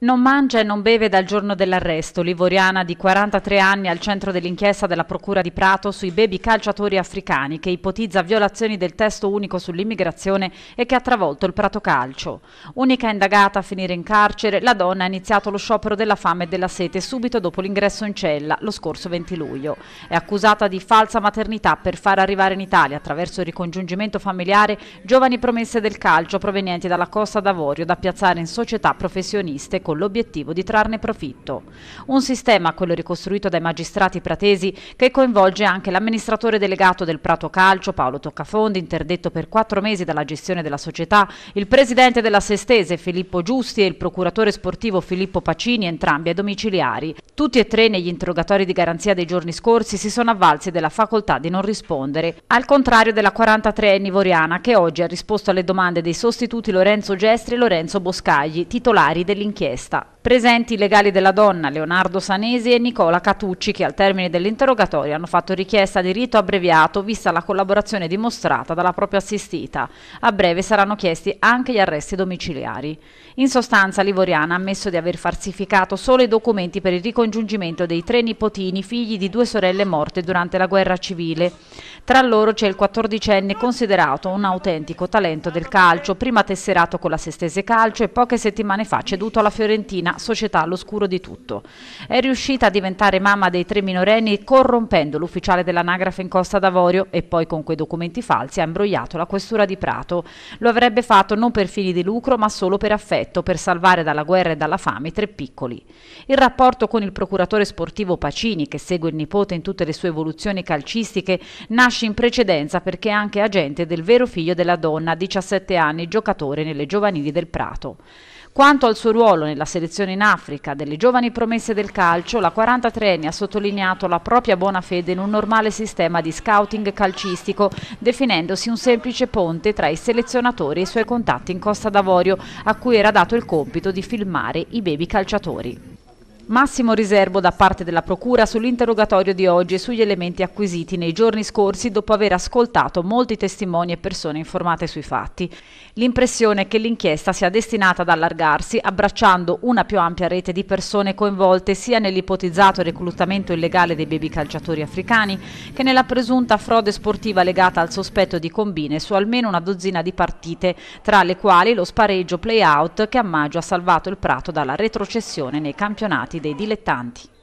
Non mangia e non beve dal giorno dell'arresto. L'ivoriana di 43 anni al centro dell'inchiesta della Procura di Prato sui baby calciatori africani che ipotizza violazioni del testo unico sull'immigrazione e che ha travolto il Prato Calcio. Unica indagata a finire in carcere, la donna ha iniziato lo sciopero della fame e della sete subito dopo l'ingresso in cella, lo scorso 20 luglio. È accusata di falsa maternità per far arrivare in Italia, attraverso il ricongiungimento familiare, giovani promesse del calcio provenienti dalla Costa d'Avorio da piazzare in società professioniste con l'obiettivo di trarne profitto. Un sistema, quello ricostruito dai magistrati pratesi, che coinvolge anche l'amministratore delegato del Prato Calcio, Paolo Toccafondi, interdetto per 4 mesi dalla gestione della società, il presidente della Sestese, Filippo Giusti, e il procuratore sportivo Filippo Pacini, entrambi ai domiciliari. Tutti e tre negli interrogatori di garanzia dei giorni scorsi si sono avvalsi della facoltà di non rispondere, al contrario della 43enne ivoriana che oggi ha risposto alle domande dei sostituti Lorenzo Gestri e Lorenzo Boscagli, titolari dell'inchiesta. Presenti i legali della donna, Leonardo Sanesi e Nicola Catucci, che al termine dell'interrogatorio hanno fatto richiesta di rito abbreviato vista la collaborazione dimostrata dalla propria assistita. A breve saranno chiesti anche gli arresti domiciliari. In sostanza l'ivoriana ha ammesso di aver falsificato solo i documenti per il ricongiungimento dei 3 nipotini figli di 2 sorelle morte durante la guerra civile. Tra loro c'è il 14enne considerato un autentico talento del calcio, prima tesserato con la Sestese Calcio e poche settimane fa ceduto alla Fiorentina, società all'oscuro di tutto. È riuscita a diventare mamma dei 3 minorenni corrompendo l'ufficiale dell'anagrafe in Costa d'Avorio e poi con quei documenti falsi ha imbrogliato la questura di Prato. Lo avrebbe fatto non per fini di lucro ma solo per affetto, per salvare dalla guerra e dalla fame i 3 piccoli. Il rapporto con il procuratore sportivo Pacini, che segue il nipote in tutte le sue evoluzioni calcistiche, nasce in precedenza perché è anche agente del vero figlio della donna, 17 anni, giocatore nelle giovanili del Prato. Quanto al suo ruolo nella selezione in Africa delle giovani promesse del calcio, la 43enne ha sottolineato la propria buona fede in un normale sistema di scouting calcistico, definendosi un semplice ponte tra i selezionatori e i suoi contatti in Costa d'Avorio, a cui era dato il compito di filmare i baby calciatori. Massimo riservo da parte della Procura sull'interrogatorio di oggi e sugli elementi acquisiti nei giorni scorsi dopo aver ascoltato molti testimoni e persone informate sui fatti. L'impressione è che l'inchiesta sia destinata ad allargarsi, abbracciando una più ampia rete di persone coinvolte sia nell'ipotizzato reclutamento illegale dei baby calciatori africani che nella presunta frode sportiva legata al sospetto di combine su almeno una dozzina di partite, tra le quali lo spareggio play-out che a maggio ha salvato il Prato dalla retrocessione nei campionati dei dilettanti.